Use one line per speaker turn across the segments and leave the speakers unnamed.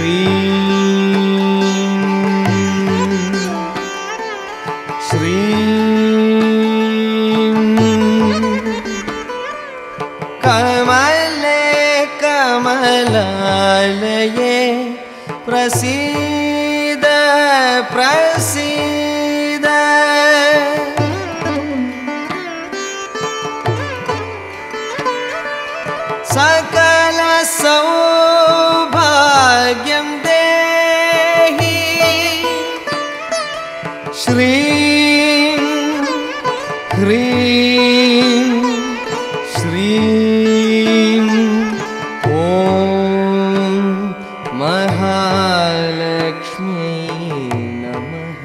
कमलालये प्रसीद प्रसीद सकल सौभाग्यं देहि श्रीं ह्रीं श्रीं ॐ महालक्ष्मी नमः।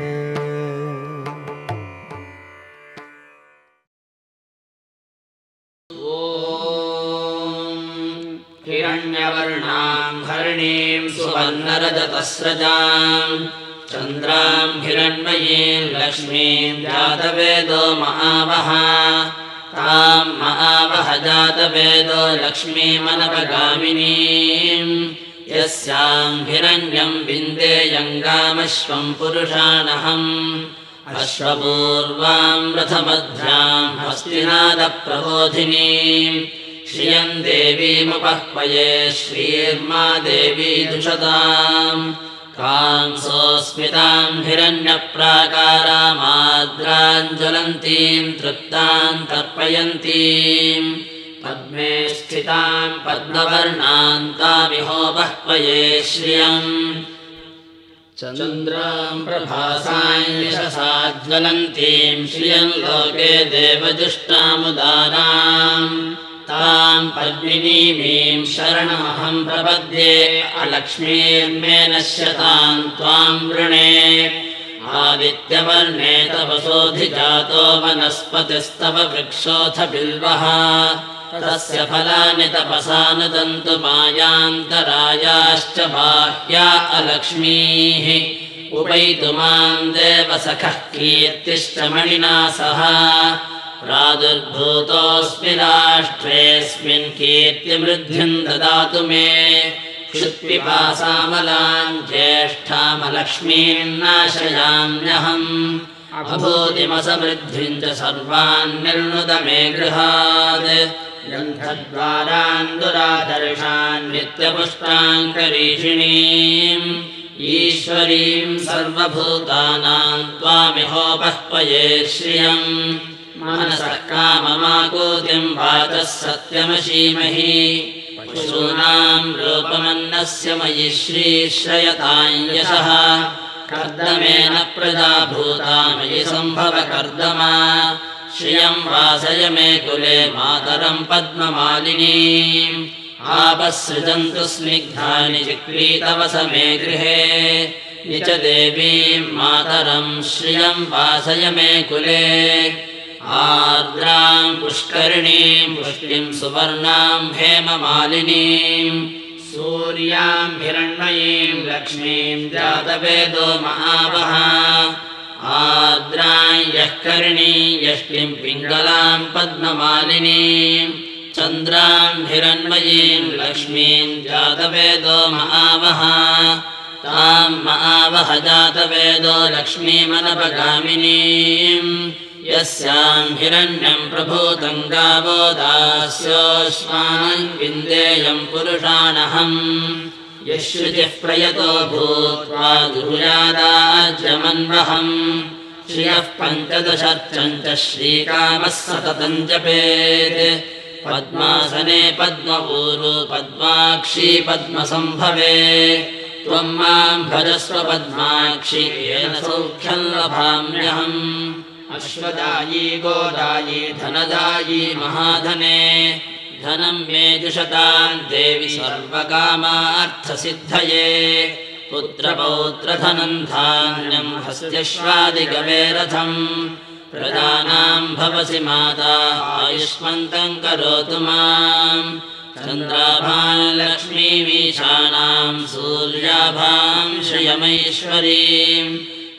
हिरण्यवर्णां हरिणीं सुवर्णरजतस्रजां चन्द्रां हिरण्मयीं लक्ष्मीं जातवेदो महावः तां महावः जातवेदो लक्ष्मीमनपगामिनीं यस्यां हिरण्यं विन्देयङ्गामश्वं पुरुषाणहम् अश्वपूर्वां रथमध्यां हस्तिनादप्रबोधिनीं श्रियं देवीमुपह्वये श्रीर्मा देवी दुषतां कांसोऽस्मितां हिरण्यप्राकारामाद्राञ्ज्वलन्तीं तृप्तां तर्पयन्तीं पद्मे स्थितां पद्मवर्णां तामिहोपह्वये श्रियम् चन्द्रां प्रभासां यशसा ज्वलन्तीं श्रियं लोके देवजुष्टामुदारां तां पद्मिनीमीं शरणमहं प्रपद्ये अलक्ष्मीर्मे नश्यतां त्वां वृणे आदित्यवर्णे तव सोऽधिजातो वनस्पतिस्तव वृक्षोऽथ बिल्वः तस्य फलानि तपसा नुदन्तु मायान्तरायाश्च बाह्या अलक्ष्मीः उपैतु मां देवसखः कीर्तिश्च मणिना सह प्रादुर्भूतोऽस्मि राष्ट्रेऽस्मिन् कीर्तिमृद्धिं ददातु मे क्षुत्पिपासामलां ज्येष्ठामलक्ष्मीं नाशयाम्यहम् अभूतिमसमृद्धिं च सर्वान् निर्णुद मे गृहात् ग्रन्थद्वारान् दुरादर्शान् नित्यपुष्टाङ्करीषिणीम् ईश्वरीं सर्वभूतानां त्वामिहोपह्वये श्रियम् मनसः काममाकूतिं वाचः सत्यमशीमहि पशूनां रूपमन्नस्य मयि श्रीश्रयतां यशः कर्दमेन प्रजा भूता मयि सम्भव कर्दमा श्रियं वासय मे कुले मातरं पद्ममालिनीम् आपसृजन्तु स्निग्धानि चिक्रीतवस मे गृहे निच देवीं मातरं श्रियं वासय मे कुले आर्द्रां पुष्करिणीं पुष्टिं सुवर्णां हेममालिनीं सूर्यां हिरण्मयीं लक्ष्मीं जातवेदो महावः आर्द्रां यःकरिणीं यष्टिं पिङ्गलां पद्ममालिनीं चन्द्रां हिरण्मयीं लक्ष्मीं जातवेदो महावः तां महावः जातवेदो लक्ष्मीमनपगामिनीं यस्यां हिरण्यं प्रभूतं गावो दास्योऽश्वान् विन्देयं पुरुषाणहम् यश्रुतिः प्रयतो भूत्वा दुर्यादाज्यमन्वहम् श्रियः पञ्चदशर्चं च श्रीकामः सततं जपेत् पद्मासने पद्मपूरु पद्माक्षी पद्मसम्भवे त्वं मां भजस्व पद्माक्षि येन सौख्यं लभाम्यहम् अश्वदायी गोदायी धनदायी महाधने धनं मे जुषतां देवि सर्वकामार्थसिद्धये पुत्रपौत्रधनं धान्यं हस्त्यश्वादिगवेरथम् प्रजानां भवसि माता आयुष्मन्तं करोतु मां चन्द्राभां लक्ष्मीमीशानां सूर्याभां श्रियमैश्वरीं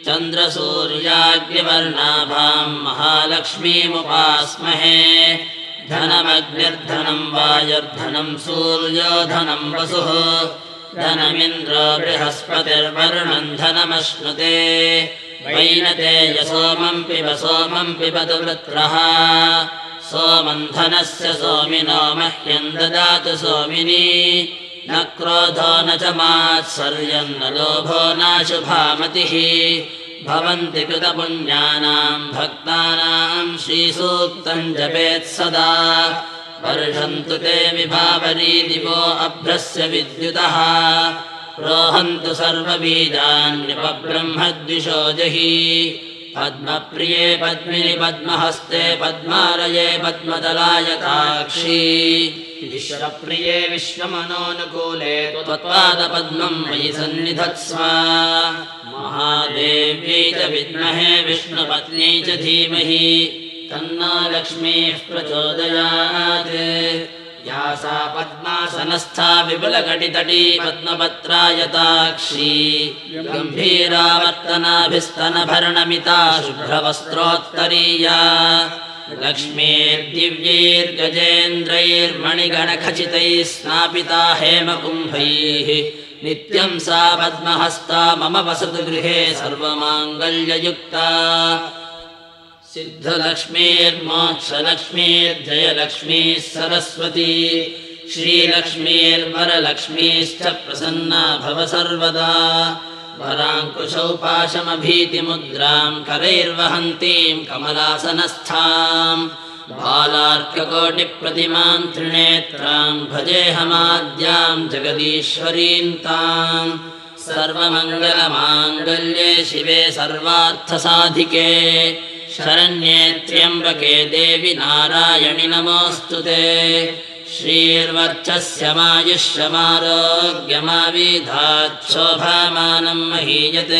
चन्द्रसूर्याग्निवर्णाभां महालक्ष्मीमुपास्महे धनमग्निर्धनं वायुर्धनं सूर्यो धनं वसुः धनमिन्द्रो बृहस्पतिर्वरुणम् धनमश्नुते वैनते सोमम् पिबतु वृत्रः सोमम् धनस्य सोमिनो मह्यम् ददातु सोमिनी न क्रोधो न च मात्सर्यम् न लोभो नाशुभामतिः भवन्ति कृतपुण्यानाम् भक्तानाम् श्रीसूक्तम् जपेत् सदा वर्षन्तु ते विभावरी दिवो अभ्रस्य विद्युतः रोहन्तु सर्वबीजान्यपब्रह्मद्विषो जहि पद्मप्रिये पद्मिनि पद्महस्ते पद्मालये पद्मदलायताक्षी विश्वप्रिये विश्वमनोनुकूले त्वत्पादपद्मम् मयि सन्निधत्स्व महादेव्यै च विद्महे विष्णुपत्न्यै च धीमहि तन्नो लक्ष्मीः प्रचोदयात् या सा पद्मासनस्था विपुलकटितटी पद्मपत्रायताक्षी गम्भीरावर्तनाभिस्तनभरणमिता शुभ्रवस्त्रोत्तरीया लक्ष्मीर्दिव्यैर्गजेन्द्रैर्मणिगणखचितैः स्नापिता हेमकुम्भैः नित्यं सा पद्महस्ता मम वसतु गृहे सर्वमाङ्गल्ययुक्ता सिद्धलक्ष्मीर्मोक्षलक्ष्मीर्जयलक्ष्मीः सरस्वती श्रीलक्ष्मीर्वरलक्ष्मीश्च प्रसन्ना भव सर्वदा वराङ्कुशौ पाशमभीतिमुद्राम् करैर्वहन्तीम् कमलासनस्थाम् बालार्ककोटिप्रतिमाम् त्रिनेत्राम् भजेऽहमाद्याम् जगदीश्वरीम् ताम् सर्वमङ्गलमाङ्गल्ये शिवे सर्वार्थसाधिके शरण्ये त्र्यम्बके देवि नारायणि नमोऽस्तु ते श्रीर्वर्चस्यमायुष्यमारोग्यमाविधात् शोभामानं महीयते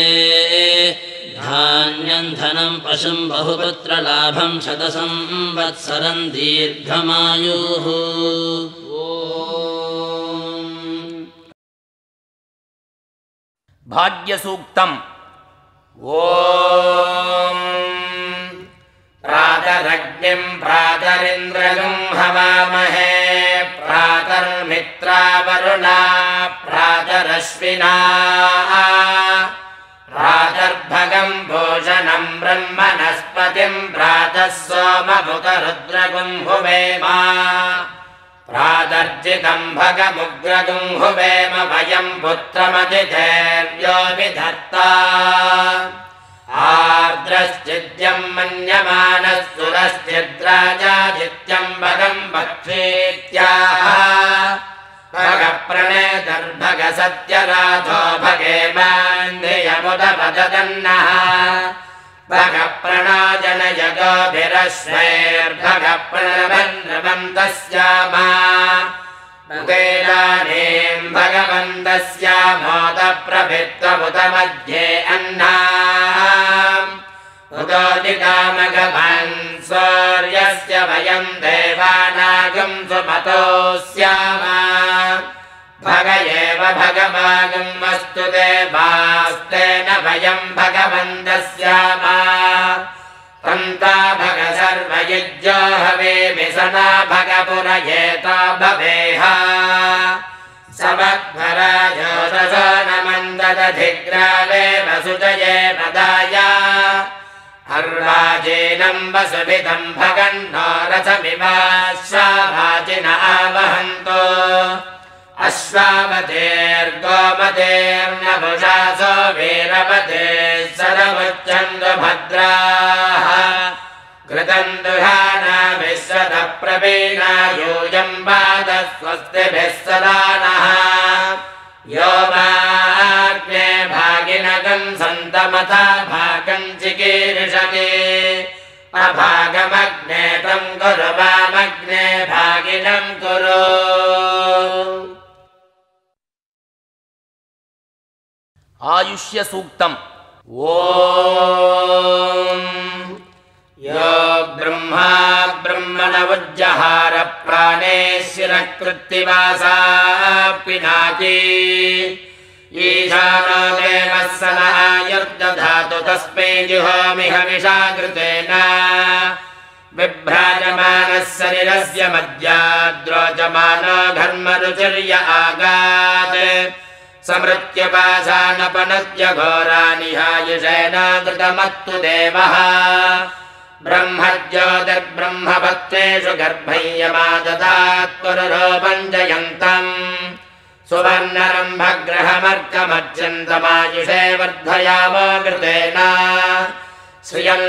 धान्यं धनं पशुं बहुपुत्रलाभं शतसंवत्सरं दीर्घमायुः
भाग्यसूक्तम् ॐ प्रातरग्निं प्रातरिन्द्रगं हवामहे प्रातर्मित्रावरुणा प्रातरश्विना प्रातर्भगं भूषणं ब्रह्मणस्पतिं प्रातः सोममुखरुद्रगुं हुवेम प्रातर्जितं भगमुग्रगुं हुवेम वयं पुत्रमतिथेर्यो विधत्ता आर्द्रश्चिद्यं मन्यमानः सुरश्चिद्राजादित्यं भगं भक्षेत्याह भगप्रणेतर्भग सत्यराधो भगेमान्धियमुदपदन्नः भगप्रणोजनयगोभिरश्वैर्भगप्रणवन्नवन्तस्यामा मुगेदानीं भगवन्तस्यामोदप्रभित्वमुदमध्ये अन्नाम् उदोदिकामगभन् सूर्यस्य वयं देवानागं सुमतो स्याम भग एव भगवागं वस्तु देवास्तेन वयं भगवन्तस्याम तन्ता भग सर्वयुज्यो हवेमि सदा भगपुरयेता भवेह समग्भराजोदसो नमन्ददधिग्रावे वसुजये वदाय अर्वाचीनं वसुभितं भगन्नो रथमिवाश्वाभाजिन आवहन्तो अश्वावतेर्गोमतेर्नभुषासो वीरवतेः सदमुच्चन्तु भद्राः कृतं दुहाना विश्वतः प्रवीणा यूयं पादः स्वस्तिभिः सदा नः यो माग्ने भागिनगं सन्तमथा भागं चिकीर्षति अभागमग्ने तं कुरु वामग्ने भागिनं कुरु आयुष्य सूक्तम् ॐ यो ब्रह्मा ब्रह्मण उज्जहार प्राणेश्वरकृत्तिवासा पिनाकी ईशानो देवः स न आयुर्दधातु तस्मै जुहोमि हविषाकृतेन बिभ्राजमानः शरीरस्य मध्याद्रोचमानो घर्मरुचिर्य आगात् समृत्युपासानपनद्य घोरानिहायुषेण कृतमत्तु देवः ब्रह्मज्योतिर्ब्रह्मपत्नेषु गर्भय्यमाददात् पुरुरोपम् जयन्तम् सुवर्णरम्भग्रहमर्कमर्चन्तमायुषे वर्धयामो कृतेन श्रियं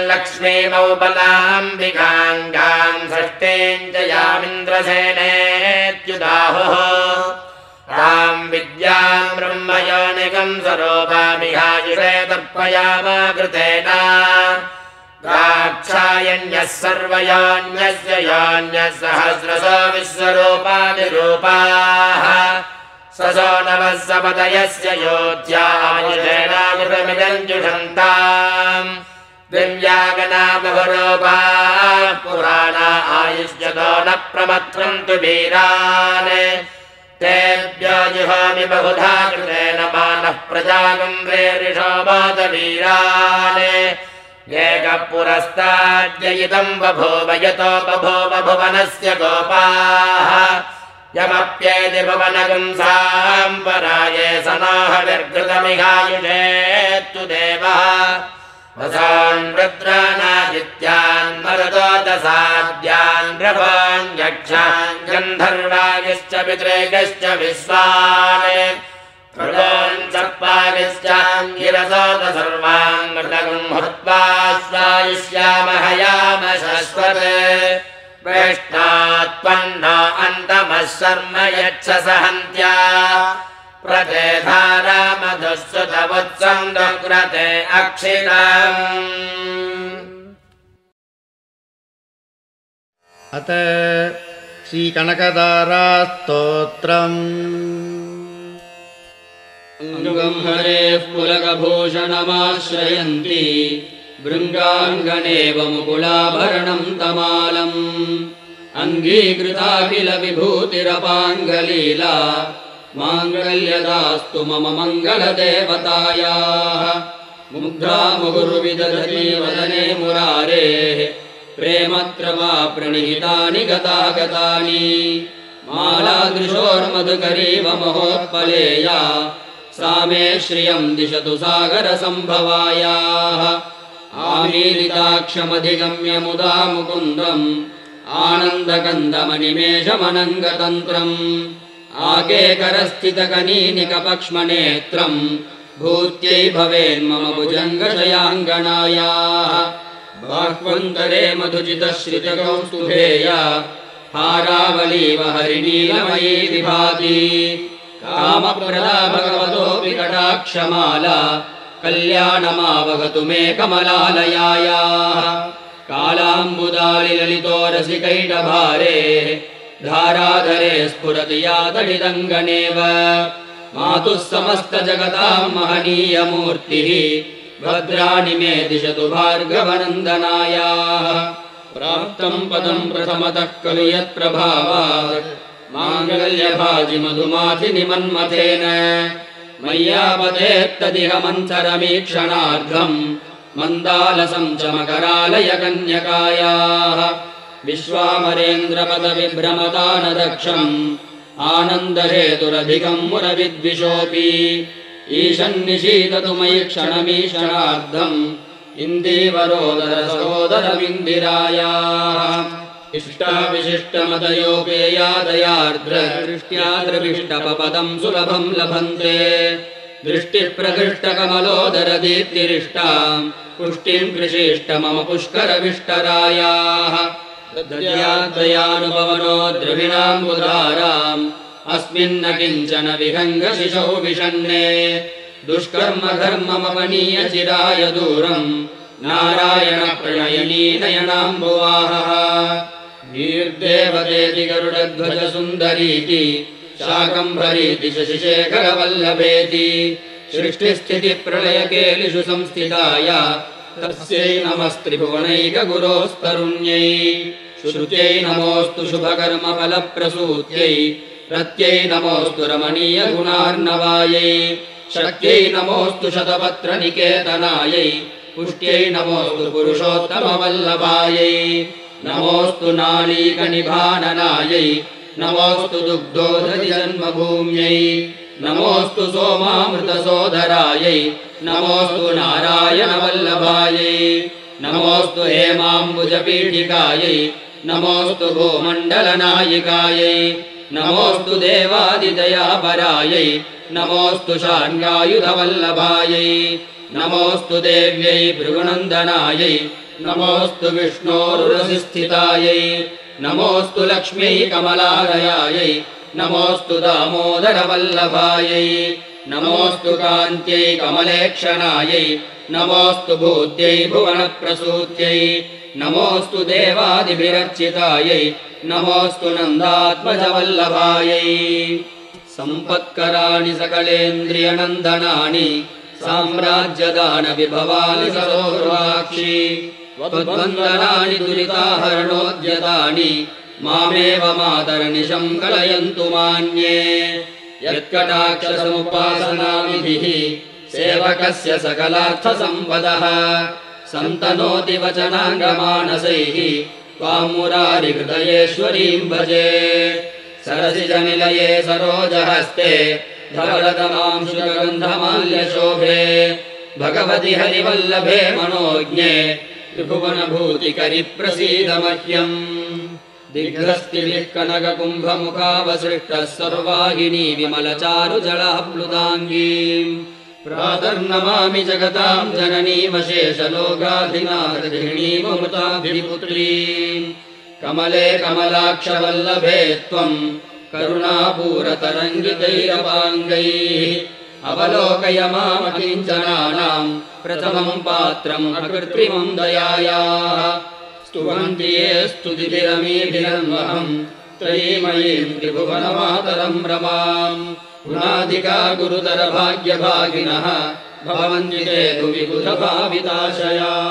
लक्ष्मीमौबलाम्बिकाङ्गां षष्ठीं च यामिन्द्रसेनेत्युदाहुः तां विद्यां ब्रह्मयोनिकं स्वरूपामिहायुषे तर्पयामो कृतेन दाक्षायण्यः सर्वयोन्यस्य योन्यः सहस्रशो विश्वरूपादिरूपाः ससो नवः सपदयस्य योध्यायुषेणायुषमिदम् जुषन्ताम् दिव्यागना बहुरूपाः पुराणा आयुष्यतो न प्रमथ्रन्तु वीरान् तेभ्यो जुहोमि बहुधा कृतेन मानः प्रजागम्भीरिषो मातवीरान् एकः पुरस्ताद्ययितम् बभूव यतो बभूव भुवनस्य गोपाः यमप्येति भुवनगुंसाम् पराये सनाहविर्घृतमिहायुषेत्तु देवः वसान् रुद्रानादित्यान् मरुदोदसाद्यान् नृपान् यक्षान् गन्धर्वागिश्च पितृगश्च विश्वान् भृगोन् सर्पागिश्चाङ्गिरसोद सर्वान् मृतगुम् हुत्वा स्वायुष्यामहयाम शश्वत् वेष्टात्पन्नो अन्तमः शर्म यच्छ सहन्त्या प्रतेधारामधुःसुतवुत्सं दुग्रते अक्षितम्
अत श्रीकनकदारास्तोत्रम्
अङ्गं हरेः पुलकभूषणमाश्रयन्ति भृङ्गाङ्गनेव मुकुलाभरणं तमालम् अङ्गीकृताखिल विभूतिरपाङ्गलीला माङ्गल्यदास्तु मम मङ्गलदेवतायाः मुग्धा मुहुर्विदधति वदने मुरारेः प्रेमत्रवा प्रणिहितानि गतागतानि मालादृशोर्मधुकरीव महोत्पलेया सा मे श्रियं दिशतु सागरसम्भवायाः आमीलिताक्षमधिगम्य मुदा मुकुन्दम् आनन्दकन्दमनिमेषमनङ्गतन्त्रम् आकेकरस्थितकनीनिकपक्ष्मनेत्रम् भूत्यै भवेन्मम भुजङ्गशयाङ्गनायाः बाह्वन्तरे मधुचितश्रितकौस्तुभेया हारावलीव हरिनीलमयी विभाति कामप्रदा भगवतोऽपि कटाक्षमाला कल्याणमावगतु मे कमलालयायाः कालाम्बुदालिललितोरसिकैटभारे धाराधरे स्फुरति या दलितङ्गनेव मातुः समस्तजगतां महनीयमूर्तिः भद्राणि मे दिशतु भार्गवनन्दनायाः प्राप्तं पदं प्रथमतः खलु यत्प्रभावात् माङ्गल्यभाजिमधुमाथिनि मन्मथेन मय्यापतेत्तदिह मन्थरमीक्षणार्धम् मन्दालसं च मकरालय कन्यकायाः विश्वामरेन्द्रपदविभ्रमदानदक्षम् आनन्दहेतुरधिकं मुरविद्विषोऽपि ईशन्निशीततु मयि क्षणमीक्षणार्धम् इन्दीवरोदरसहोदरमिन्दिरायाः इष्टाविशिष्टमतयोपेयादयार्द्रदृष्ट्या द्रविष्टपदं सुलभं लभन्ते दृष्टिप्रकृष्टकमलोदरदीप्तिरिष्टां पुष्टिं कृषिष्ट मम पुष्करविष्टरायाः दयानुपवनो द्रविणाम्बुधाराम् अस्मिन्न किञ्चन विहङ्गशिशौ विषण्णे दुष्कर्म धर्ममपनीय चिराय दूरम् नारायण प्रणयनी नयनाम्बुवाहः नीर्देवतेति गरुडध्वज सुन्दरीति शाकम्भरीति शशिशेखरवल्लभेति सृष्टिस्थितिप्रलयकेलिषु संस्थिताय तस्यै नमस्त्रिभुवनैकगुरोस्तरुण्यै श्रुत्यै नमोऽस्तु शुभकर्मफलप्रसूत्यै रत्यै नमोऽस्तु रमणीयगुणार्णवायै शक्त्यै नमोऽस्तु शतपत्रनिकेतनायै पुष्ट्यै नमोऽस्तु पुरुषोत्तमवल्लभायै नमोऽस्तु नालीकनिभाननायै नमोऽस्तु दुग्धोदधिजन्मभूम्यै नमोऽस्तु सोमामृतसोदरायै नमोऽस्तु नारायणवल्लभायै नमोऽस्तु हेमाम्बुजपीठिकायै नमोऽस्तु भूमण्डलनायिकायै नमोऽस्तु देवादिदयापरायै नमोऽस्तु शार्ङ्गायुधवल्लभायै नमोऽस्तु देव्यै भृगुनन्दनायै नमोऽस्तु विष्णोरुरसिस्थितायै नमोऽस्तु लक्ष्म्यै कमलालयायै नमोऽस्तु दामोदरवल्लभायै नमोऽस्तु कान्त्यै कमलेक्षणायै नमोऽस्तु भूत्यै भुवनप्रसूत्यै नमोऽस्तु देवादिभिरर्चितायै नमोऽस्तु नन्दात्मजवल्लभायै सम्पत्कराणि सकलेन्द्रियनन्दनानि साम्राज्यदानविभवानि सरोरुहाक्षि त्वद्वन्दनानि दुरिताहरणोद्यतानि मामेव मातर्निशं कलयन्तु मान्ये यत्कटाक्षसमुपासनाविधिः सेवकस्य सकलार्थसम्पदः सन्तनोति वचनाङ्गमानसैः त्वां मुरारिहृदयेश्वरीं भजे सरसिजनिलये सरोजहस्ते धवलतमां सुगन्धमाल्यशोभे भगवति हरिवल्लभे मनोज्ञे त्रिभुवनभूतिकरि प्रसीद मह्यम् दिग्रस्तिभिः कनककुम्भमुखावसृष्टः सर्वाहिनी विमलचारुजलाप्लुताङ्गीम् प्रातर्नमामि जगतां जननीमशेषलोकाधिनाथगृहिणीममृताभिपुत्रीम् कमले कमलाक्षवल्लभे त्वं करुणापूरतरङ्गितैरवाङ्गैः अवलोकय मामकिञ्चनानां प्रथमं पात्रम् अकृत्रिमं दयायाः स्तुवन्ति ये स्तुतिभिरमीभिरन्वहम् त्रयीमयीं त्रिभुवनमातरं रमाम् गुणाधिका गुरुतर भाग्यभागिनः भवन्ति ते भुवि बुधभाविताशयाः